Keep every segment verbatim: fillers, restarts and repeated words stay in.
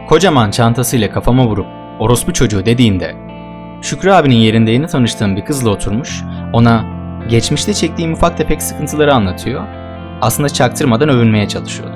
Kocaman çantasıyla kafama vurup orospu çocuğu dediğinde Şükrü abinin yerinde yeni tanıştığım bir kızla oturmuş, ona geçmişte çektiğim ufak tefek sıkıntıları anlatıyor, aslında çaktırmadan övünmeye çalışıyordu.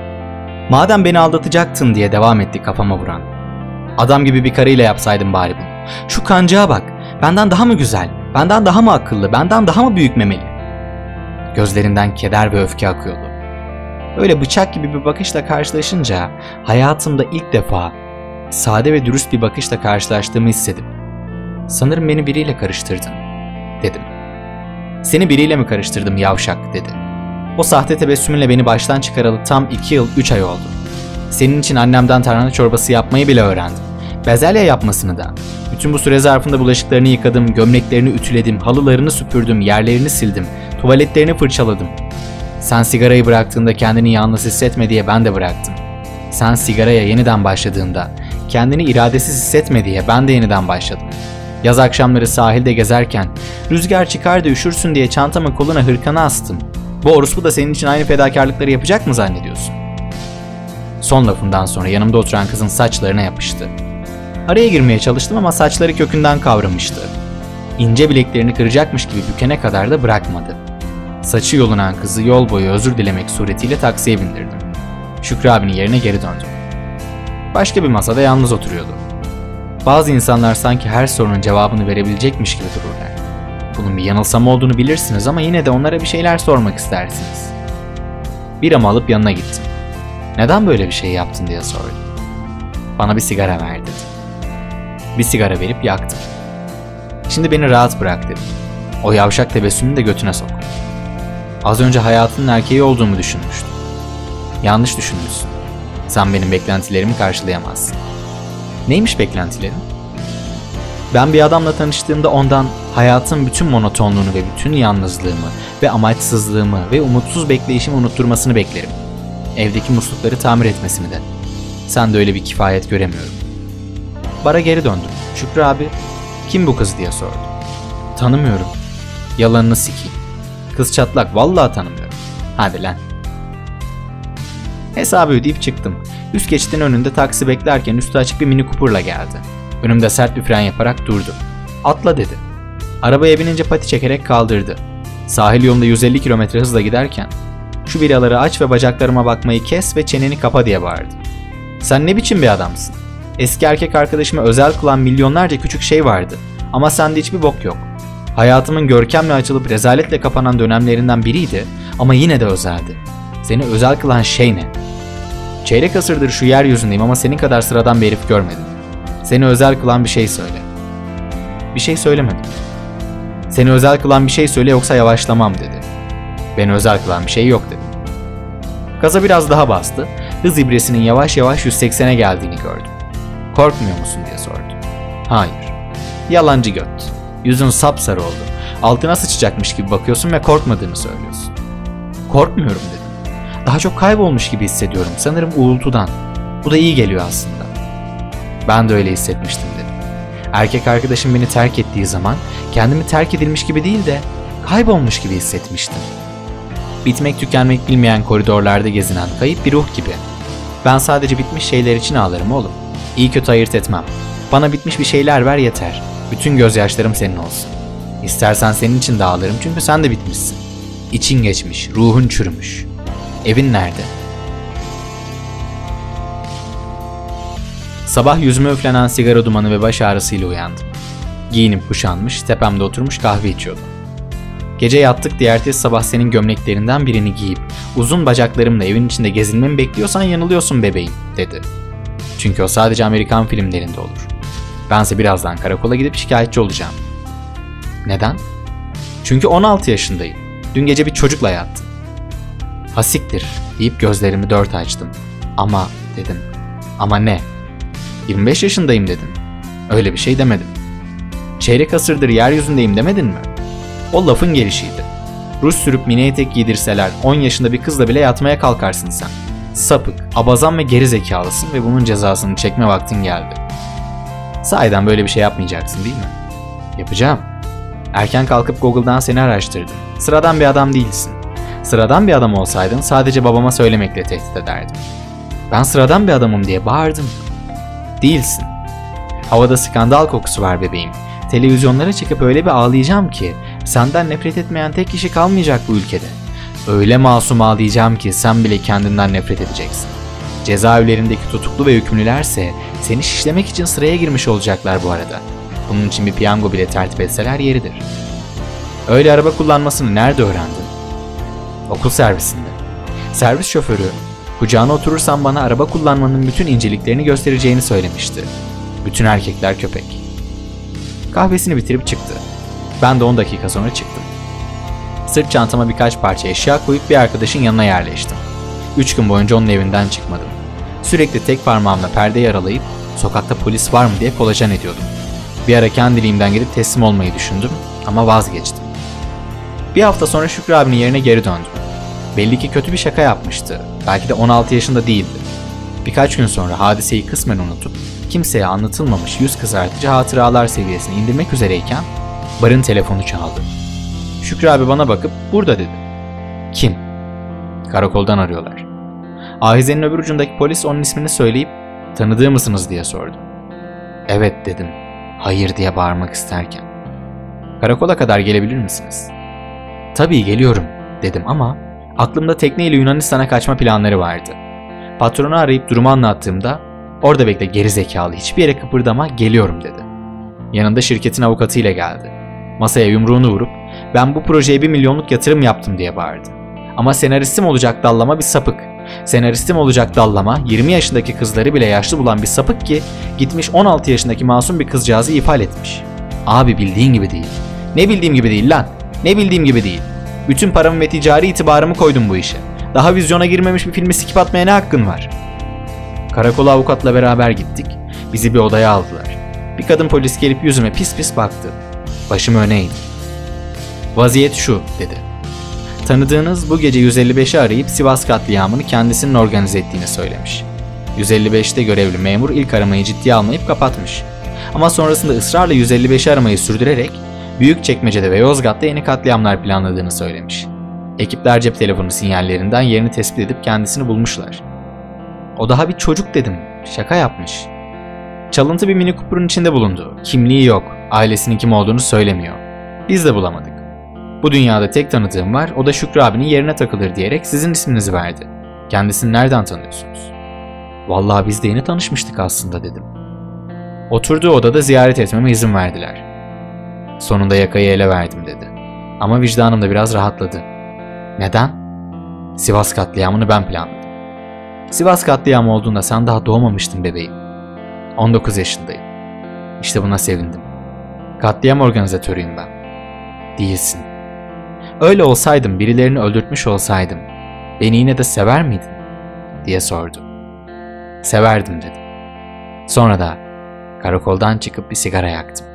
Madem beni aldatacaktın diye devam etti kafama vuran. Adam gibi bir karıyla yapsaydım bari bunu. Şu kancaya bak, benden daha mı güzel, benden daha mı akıllı, benden daha mı büyük memeli? Gözlerinden keder ve öfke akıyordu. Öyle bıçak gibi bir bakışla karşılaşınca hayatımda ilk defa sade ve dürüst bir bakışla karşılaştığımı hissedip "Sanırım beni biriyle karıştırdın," dedim. "Seni biriyle mi karıştırdım yavşak?" dedi. O sahte tebessümünle beni baştan çıkaralı tam iki yıl üç ay oldu. Senin için annemden tarhana çorbası yapmayı bile öğrendim. Bezelye yapmasını da. Bütün bu süre zarfında bulaşıklarını yıkadım, gömleklerini ütüledim, halılarını süpürdüm, yerlerini sildim, tuvaletlerini fırçaladım. Sen sigarayı bıraktığında kendini yalnız hissetme diye ben de bıraktım. Sen sigaraya yeniden başladığında kendini iradesiz hissetme diye ben de yeniden başladım. Yaz akşamları sahilde gezerken rüzgar çıkar da üşürsün diye çantama koluna hırkanı astım. Bu orospu da senin için aynı fedakarlıkları yapacak mı zannediyorsun? Son lafından sonra yanımda oturan kızın saçlarına yapıştı. Araya girmeye çalıştım ama saçları kökünden kavramıştı. İnce bileklerini kıracakmış gibi bükene kadar da bırakmadı. Saçı yolunan kızı yol boyu özür dilemek suretiyle taksiye bindirdim. Şükrü abinin yerine geri döndüm. Başka bir masada yalnız oturuyordu. Bazı insanlar sanki her sorunun cevabını verebilecekmiş gibi dururlar. Bunun bir yanılsama olduğunu bilirsiniz ama yine de onlara bir şeyler sormak istersiniz. Biramı alıp yanına gittim. "Neden böyle bir şey yaptın?" diye sordum. "Bana bir sigara ver," dedi. Bir sigara verip yaktım. "Şimdi beni rahat bırak," dedim. "O yavşak tebessümünü de götüne sok. Az önce hayatının erkeği olduğumu düşünmüştüm. Yanlış düşünmüşsün. Sen benim beklentilerimi karşılayamazsın." "Neymiş beklentilerin?" "Ben bir adamla tanıştığımda ondan hayatın bütün monotonluğunu ve bütün yalnızlığımı ve amaçsızlığımı ve umutsuz bekleyişimi unutturmasını beklerim. Evdeki muslukları tamir etmesini de. Sen de öyle bir kifayet göremiyorum." Bara geri döndüm. Şükrü abi, "Kim bu kız?" diye sordu. "Tanımıyorum." "Yalanını sikeyim. Kız çatlak, vallahi tanımıyorum." "Hadi lan." Hesabı ödeyip çıktım. Üst geçitin önünde taksi beklerken üstü açık bir Mini Cooper'la geldi. Önümde sert bir fren yaparak durdu. "Atla," dedi. Arabaya binince pati çekerek kaldırdı. Sahil yolunda yüz elli kilometre hızla giderken "Şu biraları aç ve bacaklarıma bakmayı kes ve çeneni kapa," diye bağırdı. "Sen ne biçim bir adamsın? Eski erkek arkadaşıma özel kılan milyonlarca küçük şey vardı ama sende hiçbir bok yok. Hayatımın görkemle açılıp rezaletle kapanan dönemlerinden biriydi ama yine de özeldi. Seni özel kılan şey ne? Çeyrek asırdır şu yeryüzündeyim ama senin kadar sıradan bir herif görmedim. Seni özel kılan bir şey söyle." "Bir şey söylemedim." "Seni özel kılan bir şey söyle yoksa yavaşlamam," dedi. "Beni özel kılan bir şey yok," dedim. Gaza biraz daha bastı. Hız ibresinin yavaş yavaş yüz seksene geldiğini gördüm. "Korkmuyor musun?" diye sordu. "Hayır." "Yalancı göt. Yüzün sapsarı oldu. Altına sıçacakmış gibi bakıyorsun ve korkmadığını söylüyorsun." "Korkmuyorum," dedim. "Daha çok kaybolmuş gibi hissediyorum. Sanırım uğultudan. Bu da iyi geliyor aslında." "Ben de öyle hissetmiştim," dedim. "Erkek arkadaşım beni terk ettiği zaman kendimi terk edilmiş gibi değil de kaybolmuş gibi hissetmiştim. Bitmek tükenmek bilmeyen koridorlarda gezinen kayıp bir ruh gibi. Ben sadece bitmiş şeyler için ağlarım oğlum. İyi kötü ayırt etmem. Bana bitmiş bir şeyler ver yeter. Bütün gözyaşlarım senin olsun. İstersen senin için de ağlarım çünkü sen de bitmişsin. İçin geçmiş, ruhun çürümüş. Evin nerede?" Sabah yüzüme üflenen sigara dumanı ve baş ağrısıyla uyandım. Giyinip kuşanmış, tepemde oturmuş kahve içiyordum. "Gece yattık diye ertesi sabah senin gömleklerinden birini giyip uzun bacaklarımla evin içinde gezinmemi bekliyorsan yanılıyorsun bebeğim," dedi. "Çünkü o sadece Amerikan filmlerinde olur. Bense birazdan karakola gidip şikayetçi olacağım." "Neden?" "Çünkü on altı yaşındayım. Dün gece bir çocukla yattım." "Ha siktir," deyip gözlerimi dört açtım. "Ama," dedim. "Ama ne?" yirmi beş yaşındayım dedim. "Öyle bir şey demedim." "Çeyrek asırdır yeryüzündeyim demedin mi?" O lafın gelişiydi. Ruj sürüp mini etek giydirseler on yaşında bir kızla bile yatmaya kalkarsın sen. Sapık, abazan ve geri zekalısın ve bunun cezasını çekme vaktin geldi. Sahiden böyle bir şey yapmayacaksın değil mi? "Yapacağım. Erken kalkıp Google'dan seni araştırdım. Sıradan bir adam değilsin. Sıradan bir adam olsaydın sadece babama söylemekle tehdit ederdim. Ben sıradan bir adamım diye bağırdım. Değilsin. Havada skandal kokusu var bebeğim. Televizyonlara çıkıp öyle bir ağlayacağım ki senden nefret etmeyen tek kişi kalmayacak bu ülkede. Öyle masum ağlayacağım ki sen bile kendinden nefret edeceksin. Cezaevlerindeki tutuklu ve hükümlülerse seni şişlemek için sıraya girmiş olacaklar bu arada. Bunun için bir piyango bile tertip etseler yeridir. Öyle araba kullanmasını nerede öğrendin? Okul servisinde. Servis şoförü, kucağına oturursan bana araba kullanmanın bütün inceliklerini göstereceğini söylemişti. Bütün erkekler köpek. Kahvesini bitirip çıktı. Ben de on dakika sonra çıktım. Sırt çantama birkaç parça eşya koyup bir arkadaşın yanına yerleştim. Üç gün boyunca onun evinden çıkmadım. Sürekli tek parmağımla perdeyi aralayıp sokakta polis var mı diye kolajen ediyordum. Bir ara kendiliğimden gidip teslim olmayı düşündüm ama vazgeçtim. Bir hafta sonra Şükrü abinin yerine geri döndüm. Belli ki kötü bir şaka yapmıştı. Belki de on altı yaşında değildi. Birkaç gün sonra hadiseyi kısmen unutup kimseye anlatılmamış yüz kızartıcı hatıralar seviyesine indirmek üzereyken barın telefonu çaldı. Şükrü abi bana bakıp burada dedi. Kim? Karakoldan arıyorlar. Ahizenin öbür ucundaki polis onun ismini söyleyip tanıdığı mısınız diye sordu. Evet dedim. Hayır diye bağırmak isterken. Karakola kadar gelebilir misiniz? Tabii geliyorum dedim ama aklımda tekneyle Yunanistan'a kaçma planları vardı. Patronu arayıp durumu anlattığımda orada bekle geri zekalı hiçbir yere kıpırdama geliyorum dedi. Yanında şirketin avukatıyla geldi. Masaya yumruğunu vurup ben bu projeye bir milyonluk yatırım yaptım diye bağırdı. Ama senaristim olacak dallama bir sapık. Senaristim olacak dallama yirmi yaşındaki kızları bile yaşlı bulan bir sapık ki gitmiş on altı yaşındaki masum bir kızcağızı ifade etmiş. Abi bildiğin gibi değil. Ne bildiğim gibi değil lan. Ne bildiğim gibi değil. Bütün paramı ve ticari itibarımı koydum bu işe. Daha vizyona girmemiş bir filmi sikip atmaya ne hakkın var? Karakola avukatla beraber gittik. Bizi bir odaya aldılar. Bir kadın polis gelip yüzüme pis pis baktı. Başım öne eğdi. Vaziyet şu dedi. Tanıdığınız bu gece yüz elli beşi arayıp Sivas katliamını kendisinin organize ettiğini söylemiş. yüz elli beşte görevli memur ilk aramayı ciddiye almayıp kapatmış. Ama sonrasında ısrarla yüz elli beşi aramayı sürdürerek Büyükçekmece'de ve Yozgat'ta yeni katliamlar planladığını söylemiş. Ekipler cep telefonu sinyallerinden yerini tespit edip kendisini bulmuşlar. O daha bir çocuk dedim. Şaka yapmış. Çalıntı bir Mini Cooper'ın içinde bulundu. Kimliği yok. Ailesinin kim olduğunu söylemiyor. Biz de bulamadık. Bu dünyada tek tanıdığım var. O da Şükrü abinin yerine takılır diyerek sizin isminizi verdi. Kendisini nereden tanıyorsunuz? Vallahi biz de yeni tanışmıştık aslında dedim. Oturduğu odada ziyaret etmeme izin verdiler. Sonunda yakayı ele verdim dedi. Ama vicdanım da biraz rahatladı. Neden? Sivas katliamını ben planladım. Sivas katliamı olduğunda sen daha doğmamıştın bebeğim. on dokuz yaşındayım. İşte buna sevindim. Katliam organizatörüyüm ben. Değilsin. Öyle olsaydım, birilerini öldürtmüş olsaydım, beni yine de sever miydin? Diye sordu. Severdim dedim. Sonra da karakoldan çıkıp bir sigara yaktım.